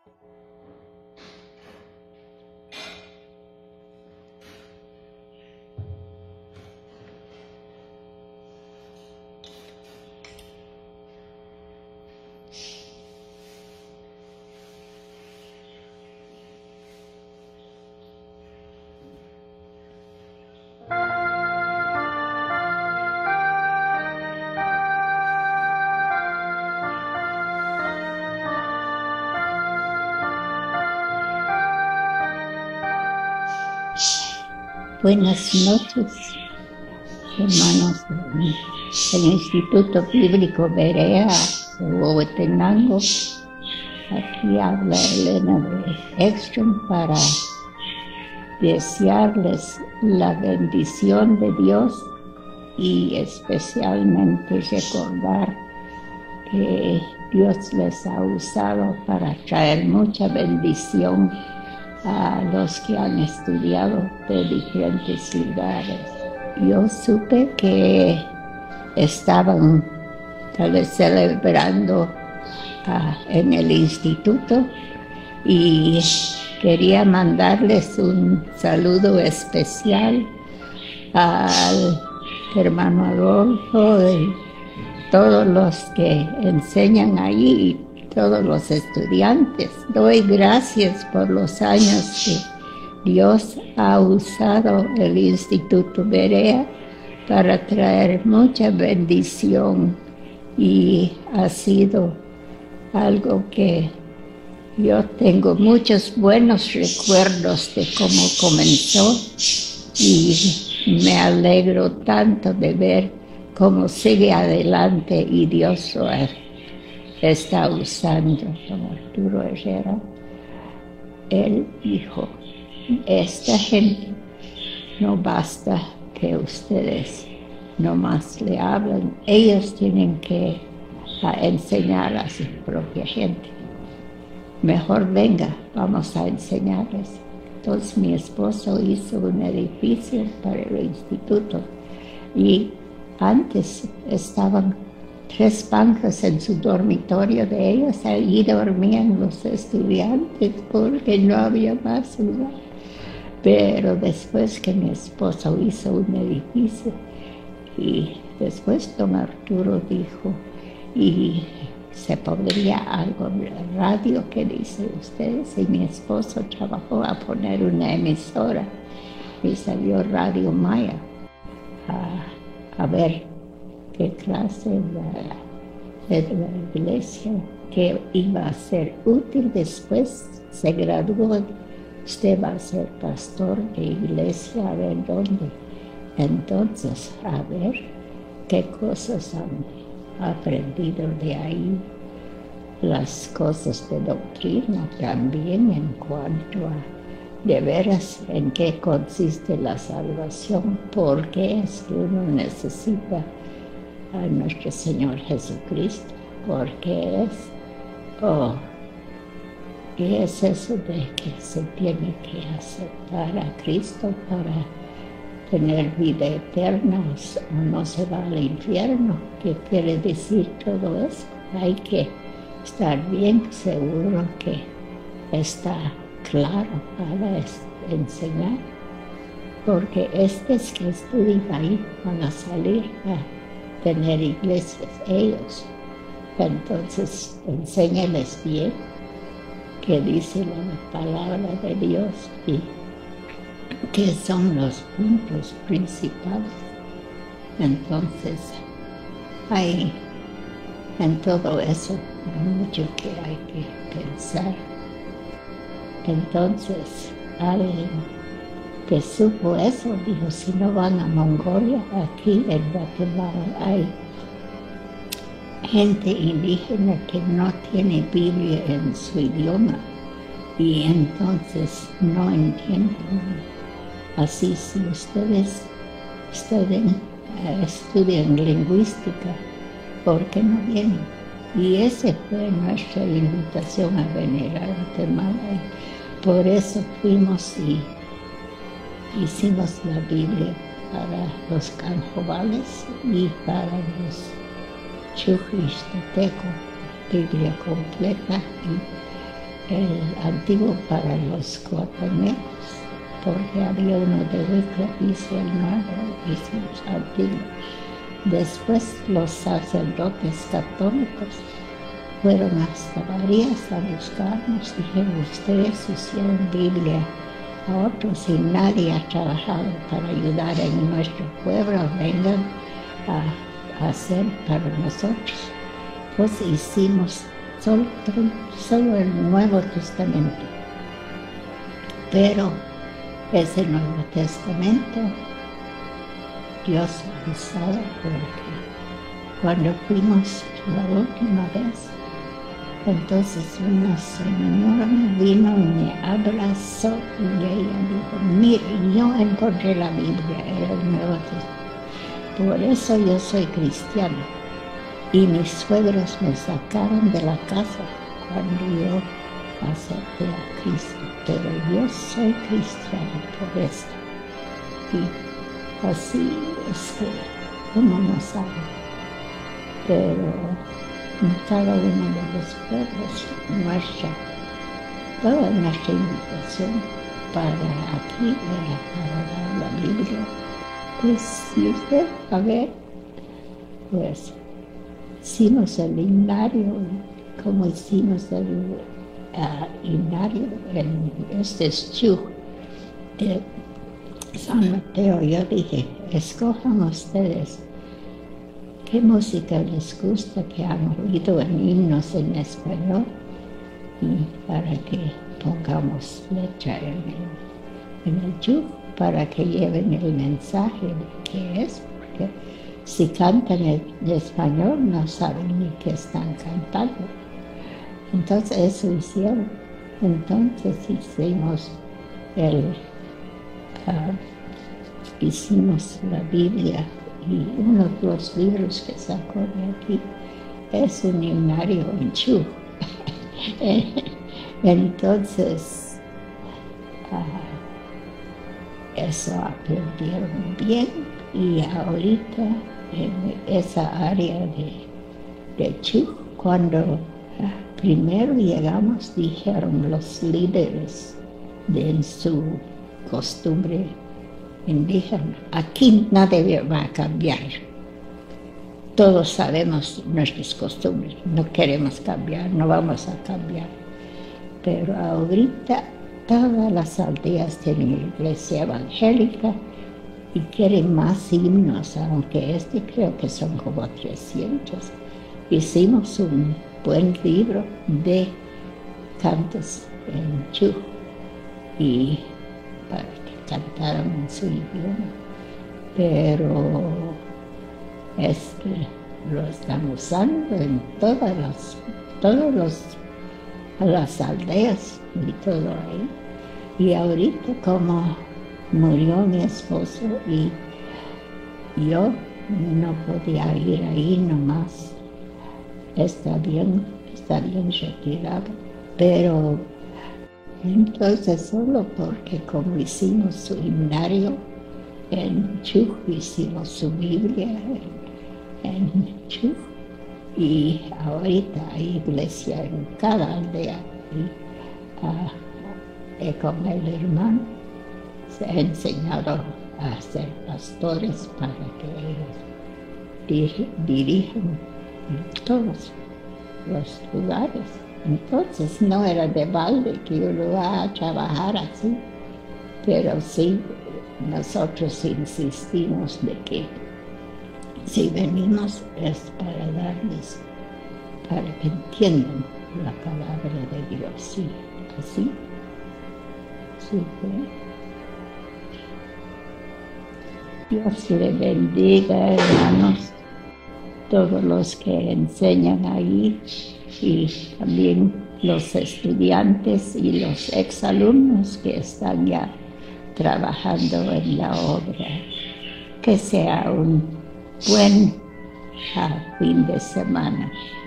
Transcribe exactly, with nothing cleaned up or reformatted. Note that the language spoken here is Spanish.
Buenas noches, hermanos del Instituto Bíblico Berea de Huehuetenango. Aquí habla Elena de Ekström para desearles la bendición de Dios y especialmente recordar que Dios les ha usado para traer mucha bendición a los que han estudiado de diferentes lugares. Yo supe que estaban tal vez celebrando uh, en el instituto y quería mandarles un saludo especial al hermano Adolfo y todos los que enseñan allí, todos los estudiantes. Doy gracias por los años que Dios ha usado el Instituto Berea para traer mucha bendición y ha sido algo que yo tengo muchos buenos recuerdos de cómo comenzó y me alegro tanto de ver cómo sigue adelante y Dios lo ha está usando. Don Arturo Herrera, él dijo, esta gente no basta que ustedes nomás le hablen, ellos tienen que a enseñar a su propia gente. Mejor venga, vamos a enseñarles. Entonces mi esposo hizo un edificio para el instituto y antes estaban tres bancas en su dormitorio de ellos, allí dormían los estudiantes porque no había más lugar. Pero después que mi esposo hizo un edificio y después don Arturo dijo, y se podría algo en la radio que dice ustedes, y mi esposo trabajó a poner una emisora y salió Radio Maya a, a ver qué clase de, de la iglesia que iba a ser útil. Después se graduó, usted va a ser pastor de iglesia, a ver dónde. Entonces, a ver qué cosas han aprendido de ahí, las cosas de doctrina también en cuanto a de veras en qué consiste la salvación, por qué es que uno necesita a nuestro Señor Jesucristo, porque es, oh, ¿qué es eso de que se tiene que aceptar a Cristo para tener vida eterna o no se va al infierno? ¿Qué quiere decir todo eso? Hay que estar bien seguro que está claro para enseñar, porque estos que estudian ahí van a salir a tener iglesias ellos. Entonces, enséñales bien qué dice la palabra de Dios y qué son los puntos principales. Entonces, hay en todo eso hay mucho que hay que pensar. Entonces, alguien que supo eso dijo, si no van a Mongolia, aquí en Guatemala hay gente indígena que no tiene Biblia en su idioma y entonces no entienden. Así si ustedes estudian, uh, estudian lingüística, ¿por qué no vienen? Y esa fue nuestra invitación a venir a Guatemala. Por eso fuimos y hicimos la Biblia para los canjobales y para los chujis teteco, Biblia completa. el antiguo para los cuataneros, porque había uno de Huicla, hizo el nuevo, hizo el antiguo. Después los sacerdotes católicos fueron hasta Varías a buscarnos, dijeron, ustedes hicieron Biblia a otros y nadie ha trabajado para ayudar en nuestro pueblo, vengan a, a hacer para nosotros. Pues hicimos solo, solo el Nuevo Testamento, pero ese Nuevo Testamento Dios ha usado porque cuando fuimos la última vez, entonces una señora me vino y me abrazó y ella dijo, mire, yo encontré la Biblia, era el Nuevo Testamento. Por eso yo soy cristiana. Y mis suegros me sacaron de la casa cuando yo acepté a Cristo. Pero yo soy cristiana por eso. Y así es que uno no sabe. Pero en cada uno de los pueblos, nuestra, toda nuestra invitación para aquí era para dar la Biblia. Pues si usted, a ver, pues hicimos el himnario, como hicimos el uh, himnario en este Chuj de San Mateo. Yo dije, escojan ustedes qué música les gusta, que han oído en himnos en español, y para que pongamos letra en el, en el Chuj, para que lleven el mensaje de qué es, porque si cantan en español no saben ni qué están cantando. Entonces eso hicieron. Entonces hicimos el, uh, hicimos la Biblia, y uno de los libros que sacó de aquí es un himnario en Chuj. Entonces uh, eso aprendieron bien, y ahorita en esa área de, de Chuj, cuando uh, primero llegamos, dijeron los líderes de en su costumbre indígena, aquí nadie va a cambiar. Todos sabemos nuestras costumbres, no queremos cambiar, no vamos a cambiar. Pero ahorita todas las aldeas tienen iglesia evangélica y quieren más himnos, aunque este creo que son como trescientos. Hicimos un buen libro de cantos en Chuj y para que cantaran en su idioma, pero este lo están usando en todas las, todos los, las aldeas y todo ahí. Y ahorita como murió mi esposo y yo no podía ir ahí nomás, está bien, está bien retirado, pero entonces solo porque como hicimos su himnario en Chuj, hicimos su Biblia en, en Chuj, y ahorita hay iglesia en cada aldea, y uh, con el hermano se ha enseñado a ser pastores para que ellos dirijan todos los lugares. Entonces no era de balde que uno va a trabajar así, pero sí nosotros insistimos de que si venimos es para darles, para que entiendan la palabra de Dios, sí, así, sí fue. Dios le bendiga, hermanos, todos los que enseñan ahí, y también los estudiantes y los exalumnos que están ya trabajando en la obra. Que sea un buen uh, fin de semana.